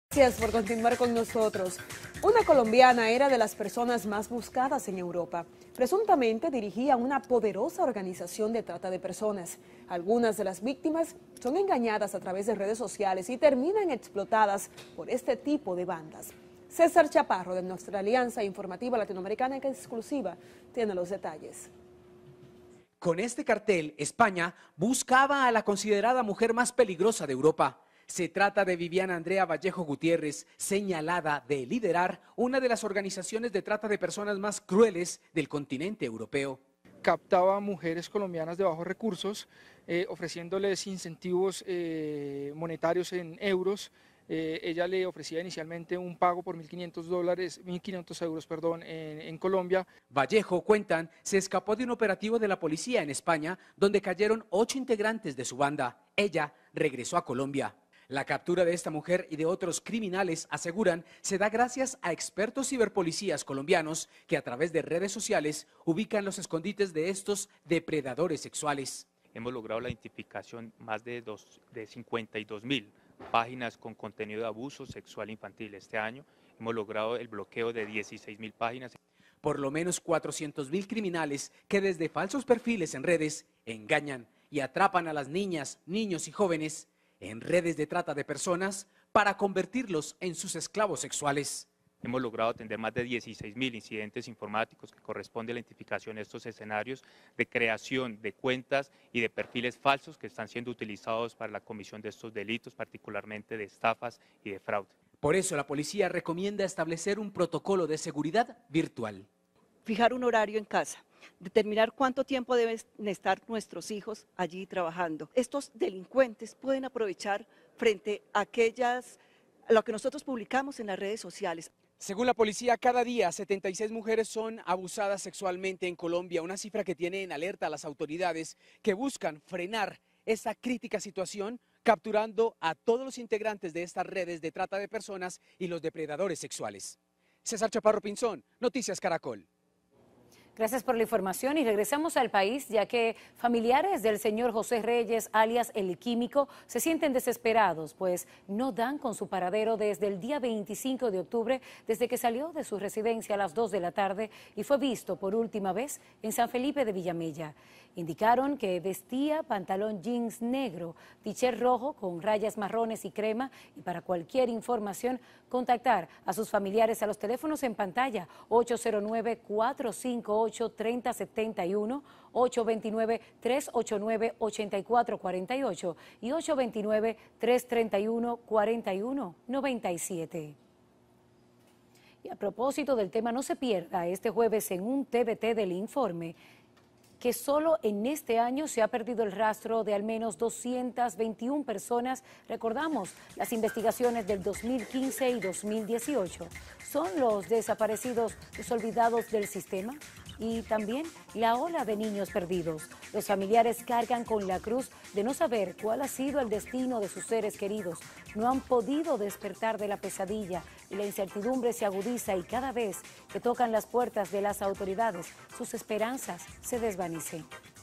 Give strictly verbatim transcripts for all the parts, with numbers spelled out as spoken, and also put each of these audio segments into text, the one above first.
Gracias por continuar con nosotros. Una colombiana era de las personas más buscadas en Europa. Presuntamente dirigía una poderosa organización de trata de personas. Algunas de las víctimas son engañadas a través de redes sociales y terminan explotadas por este tipo de bandas. César Chaparro, de nuestra Alianza Informativa Latinoamericana Exclusiva, tiene los detalles. Con este cartel, España buscaba a la considerada mujer más peligrosa de Europa. Se trata de Viviana Andrea Vallejo Gutiérrez, señalada de liderar una de las organizaciones de trata de personas más crueles del continente europeo. Captaba a mujeres colombianas de bajos recursos, eh, ofreciéndoles incentivos eh, monetarios en euros. Eh, ella le ofrecía inicialmente un pago por mil quinientos dólares, mil quinientos euros, perdón, en, en Colombia. Vallejo, cuentan, se escapó de un operativo de la policía en España, donde cayeron ocho integrantes de su banda. Ella regresó a Colombia. La captura de esta mujer y de otros criminales, aseguran, se da gracias a expertos ciberpolicías colombianos que a través de redes sociales ubican los escondites de estos depredadores sexuales. Hemos logrado la identificación más de, dos, de cincuenta y dos mil páginas con contenido de abuso sexual infantil. Este año hemos logrado el bloqueo de dieciséis mil páginas. Por lo menos cuatrocientos mil criminales que desde falsos perfiles en redes engañan y atrapan a las niñas, niños y jóvenes en redes de trata de personas para convertirlos en sus esclavos sexuales. Hemos logrado atender más de dieciséis mil incidentes informáticos que corresponde a la identificación de estos escenarios de creación de cuentas y de perfiles falsos que están siendo utilizados para la comisión de estos delitos, particularmente de estafas y de fraude. Por eso la policía recomienda establecer un protocolo de seguridad virtual. Fijar un horario en casa, determinar cuánto tiempo deben estar nuestros hijos allí trabajando. Estos delincuentes pueden aprovechar frente a aquellas, a lo que nosotros publicamos en las redes sociales. Según la policía, cada día setenta y seis mujeres son abusadas sexualmente en Colombia, una cifra que tiene en alerta a las autoridades que buscan frenar esta crítica situación, capturando a todos los integrantes de estas redes de trata de personas y los depredadores sexuales. César Chaparro Pinzón, Noticias Caracol. Gracias por la información y regresamos al país, ya que familiares del señor José Reyes, alias El Químico, se sienten desesperados, pues no dan con su paradero desde el día veinticinco de octubre, desde que salió de su residencia a las dos de la tarde y fue visto por última vez en San Felipe de Villamella. Indicaron que vestía pantalón jeans negro, t-shirt rojo con rayas marrones y crema, y para cualquier información contactar a sus familiares a los teléfonos en pantalla ocho cero nueve, cuatro cinco ocho, tres cero siete uno, ocho dos nueve, tres ocho nueve, ocho cuatro cuatro ocho y ocho dos nueve, tres tres uno, cuatro uno nueve siete. Y a propósito del tema, no se pierda este jueves en un T V T del Informe que solo en este año se ha perdido el rastro de al menos doscientas veintiuna personas. Recordamos las investigaciones del dos mil quince y dos mil dieciocho. ¿Son los desaparecidos los olvidados del sistema? Y también la ola de niños perdidos. Los familiares cargan con la cruz de no saber cuál ha sido el destino de sus seres queridos. No han podido despertar de la pesadilla y la incertidumbre se agudiza, y cada vez que tocan las puertas de las autoridades, sus esperanzas se desvanecen.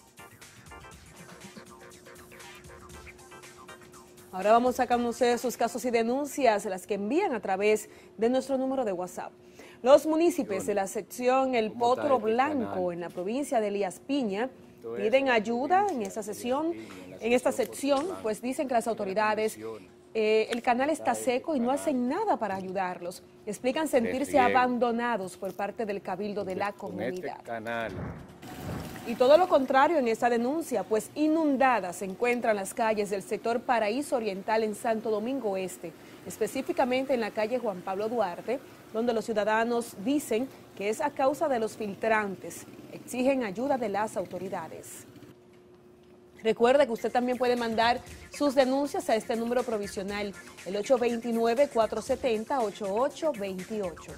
Ahora vamos a conocer sus casos y denuncias, las que envían a través de nuestro número de WhatsApp. Los municipios de la sección El Potro Blanco en la provincia de Elías Piña piden ayuda en esta sesión, en esta sección, pues dicen que las autoridades, eh, el canal está seco y no hacen nada para ayudarlos. Explican sentirse abandonados por parte del cabildo de la comunidad. Y todo lo contrario en esta denuncia, pues inundadas se encuentran las calles del sector Paraíso Oriental en Santo Domingo Este, específicamente en la calle Juan Pablo Duarte, donde los ciudadanos dicen que es a causa de los filtrantes. Exigen ayuda de las autoridades. Recuerde que usted también puede mandar sus denuncias a este número provisional, el ocho dos nueve, cuatro siete cero, ocho ocho dos ocho.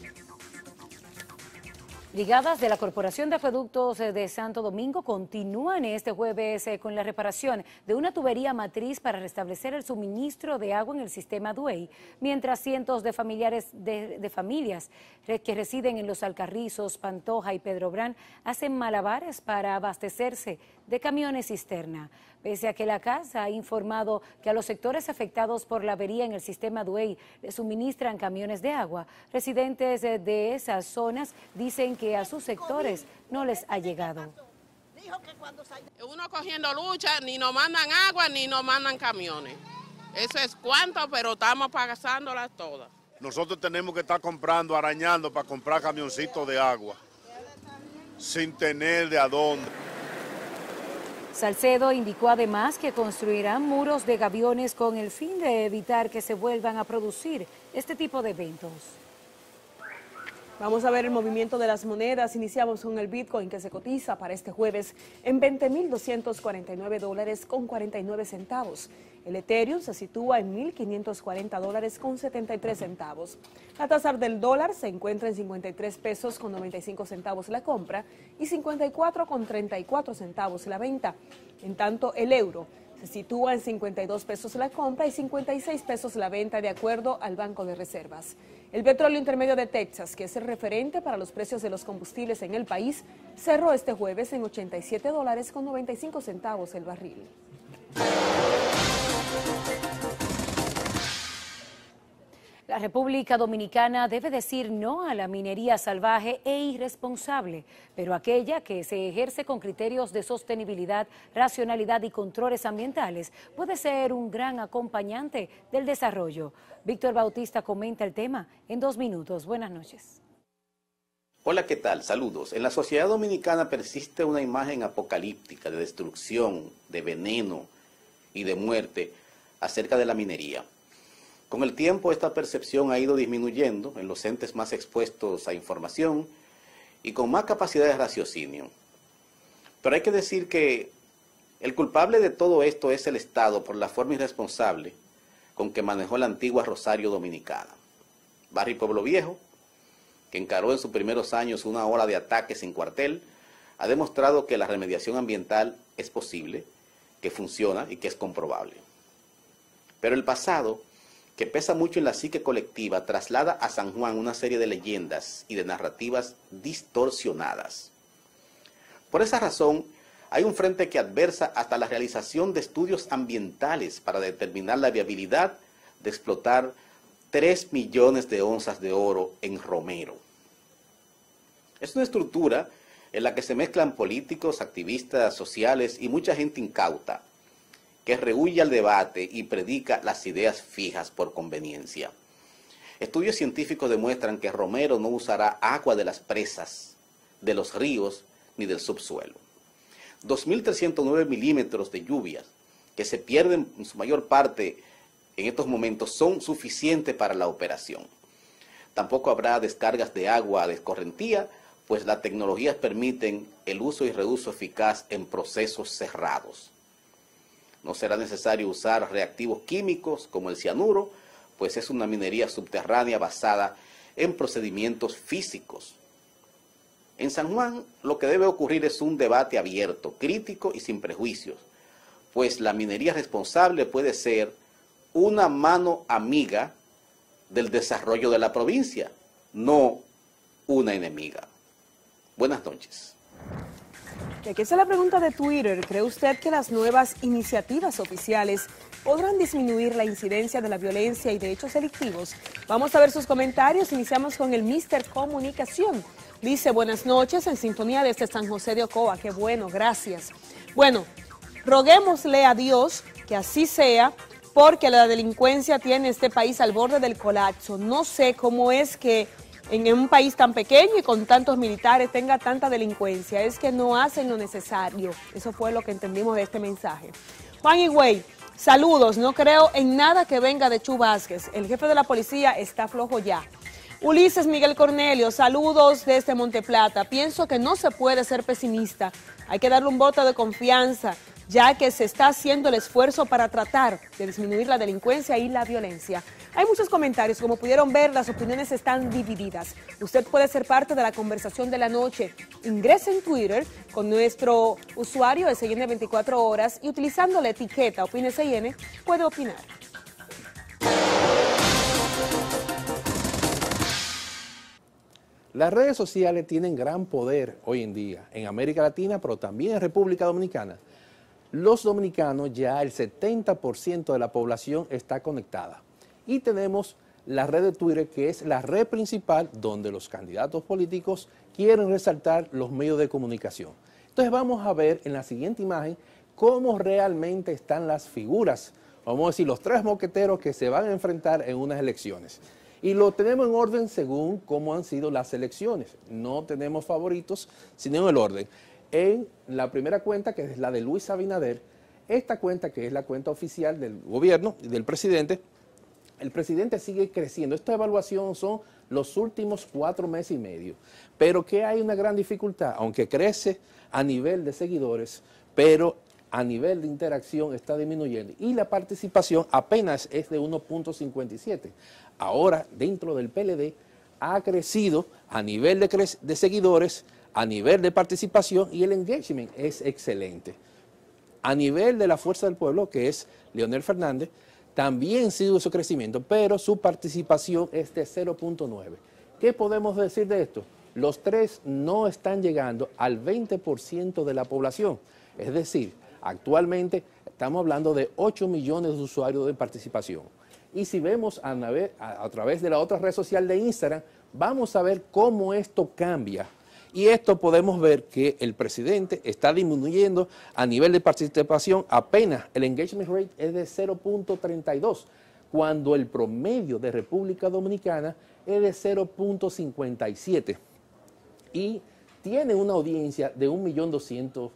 Brigadas de la Corporación de Acueductos de Santo Domingo continúan este jueves con la reparación de una tubería matriz para restablecer el suministro de agua en el sistema Duey, mientras cientos de familiares de, de familias que residen en Los Alcarrizos, Pantoja y Pedro Brán hacen malabares para abastecerse de camiones cisterna. Pese a que la casa ha informado que a los sectores afectados por la avería en el sistema Duey le suministran camiones de agua, residentes de esas zonas dicen que a sus sectores no les ha llegado. Uno cogiendo lucha, ni nos mandan agua ni nos mandan camiones. Eso es cuánto, pero estamos pagándolas todas. Nosotros tenemos que estar comprando, arañando para comprar camioncitos de agua, sin tener de a dónde. Salcedo indicó además que construirán muros de gaviones con el fin de evitar que se vuelvan a producir este tipo de eventos. Vamos a ver el movimiento de las monedas. Iniciamos con el Bitcoin, que se cotiza para este jueves en veinte mil doscientos cuarenta y nueve dólares con cuarenta y nueve centavos. El Ethereum se sitúa en mil quinientos cuarenta dólares con setenta y tres centavos. La tasa del dólar se encuentra en cincuenta y tres pesos con noventa y cinco centavos la compra y cincuenta y cuatro con treinta y cuatro centavos la venta. En tanto, el euro se sitúa en cincuenta y dos pesos la compra y cincuenta y seis pesos la venta, de acuerdo al Banco de Reservas. El petróleo intermedio de Texas, que es el referente para los precios de los combustibles en el país, cerró este jueves en ochenta y siete dólares con noventa y cinco centavos el barril. La República Dominicana debe decir no a la minería salvaje e irresponsable, pero aquella que se ejerce con criterios de sostenibilidad, racionalidad y controles ambientales puede ser un gran acompañante del desarrollo. Víctor Bautista comenta el tema en dos minutos. Buenas noches. Hola, ¿qué tal? Saludos. En la sociedad dominicana persiste una imagen apocalíptica de destrucción, de veneno y de muerte acerca de la minería. Con el tiempo esta percepción ha ido disminuyendo en los entes más expuestos a información y con más capacidad de raciocinio. Pero hay que decir que el culpable de todo esto es el Estado por la forma irresponsable con que manejó la antigua Rosario Dominicana. Barrio Pueblo Viejo, que encaró en sus primeros años una ola de ataques sin cuartel, ha demostrado que la remediación ambiental es posible, que funciona y que es comprobable. Pero el pasado, que pesa mucho en la psique colectiva, traslada a San Juan una serie de leyendas y de narrativas distorsionadas. Por esa razón, hay un frente que adversa hasta la realización de estudios ambientales para determinar la viabilidad de explotar tres millones de onzas de oro en Romero. Es una estructura en la que se mezclan políticos, activistas sociales y mucha gente incauta, que rehúye al debate y predica las ideas fijas por conveniencia. Estudios científicos demuestran que Romero no usará agua de las presas, de los ríos ni del subsuelo. dos mil trescientos nueve milímetros de lluvias, que se pierden en su mayor parte en estos momentos, son suficientes para la operación. Tampoco habrá descargas de agua de escorrentía, pues las tecnologías permiten el uso y reuso eficaz en procesos cerrados. No será necesario usar reactivos químicos como el cianuro, pues es una minería subterránea basada en procedimientos físicos. En San Juan lo que debe ocurrir es un debate abierto, crítico y sin prejuicios, pues la minería responsable puede ser una mano amiga del desarrollo de la provincia, no una enemiga. Buenas noches. Y aquí está la pregunta de Twitter. ¿Cree usted que las nuevas iniciativas oficiales podrán disminuir la incidencia de la violencia y de hechos delictivos? Vamos a ver sus comentarios. Iniciamos con el míster Comunicación. Dice, buenas noches, en sintonía desde San José de Ocoa. Qué bueno, gracias. Bueno, roguémosle a Dios que así sea, porque la delincuencia tiene este país al borde del colapso. No sé cómo es que en un país tan pequeño y con tantos militares tenga tanta delincuencia. Es que no hacen lo necesario. Eso fue lo que entendimos de este mensaje. Juan Higüey, saludos. No creo en nada que venga de Chu Vázquez. El jefe de la policía está flojo ya. Ulises Miguel Cornelio, saludos desde Monteplata. Pienso que no se puede ser pesimista. Hay que darle un voto de confianza, ya que se está haciendo el esfuerzo para tratar de disminuir la delincuencia y la violencia. Hay muchos comentarios, como pudieron ver, las opiniones están divididas. Usted puede ser parte de la conversación de la noche. Ingrese en Twitter con nuestro usuario S I N veinticuatro horas y utilizando la etiqueta Opine S I N puede opinar. Las redes sociales tienen gran poder hoy en día en América Latina, pero también en República Dominicana. Los dominicanos, ya el setenta por ciento de la población está conectada. Y tenemos la red de Twitter, que es la red principal donde los candidatos políticos quieren resaltar los medios de comunicación. Entonces vamos a ver en la siguiente imagen cómo realmente están las figuras, vamos a decir, los tres moqueteros que se van a enfrentar en unas elecciones. Y lo tenemos en orden según cómo han sido las elecciones. No tenemos favoritos, sino en el orden. En la primera cuenta, que es la de Luis Abinader, esta cuenta, que es la cuenta oficial del gobierno y del presidente, el presidente sigue creciendo. Esta evaluación son los últimos cuatro meses y medio. Pero que hay una gran dificultad, aunque crece a nivel de seguidores, pero a nivel de interacción está disminuyendo. Y la participación apenas es de uno punto cincuenta y siete. Ahora, dentro del P L D, ha crecido a nivel de, cre de seguidores, a nivel de participación, y el engagement es excelente. A nivel de la Fuerza del Pueblo, que es Leonel Fernández, también sigue su crecimiento, pero su participación es de cero punto nueve. ¿Qué podemos decir de esto? Los tres no están llegando al veinte por ciento de la población. Es decir, actualmente estamos hablando de ocho millones de usuarios de participación. Y si vemos a, a, a través de la otra red social de Instagram, vamos a ver cómo esto cambia. Y esto podemos ver que el presidente está disminuyendo a nivel de participación, apenas el engagement rate es de cero punto treinta y dos, cuando el promedio de República Dominicana es de cero punto cincuenta y siete. Y tiene una audiencia de un millón doscientos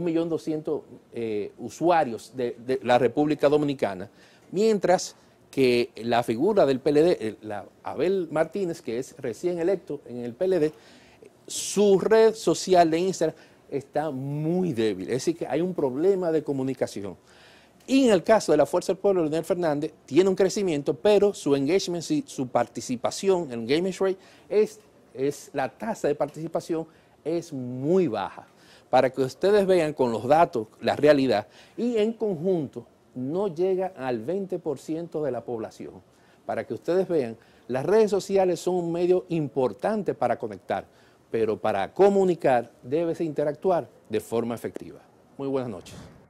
eh, usuarios de, de la República Dominicana, mientras que la figura del P L D, la Abel Martínez, que es recién electo en el P L D, su red social de Instagram está muy débil, es decir que hay un problema de comunicación. Y en el caso de la Fuerza del Pueblo, Leonel Fernández tiene un crecimiento, pero su engagement, su participación, el engagement rate, es, es, la tasa de participación es muy baja. Para que ustedes vean con los datos la realidad, y en conjunto no llega al veinte por ciento de la población. Para que ustedes vean, las redes sociales son un medio importante para conectar, pero para comunicar debes interactuar de forma efectiva. Muy buenas noches.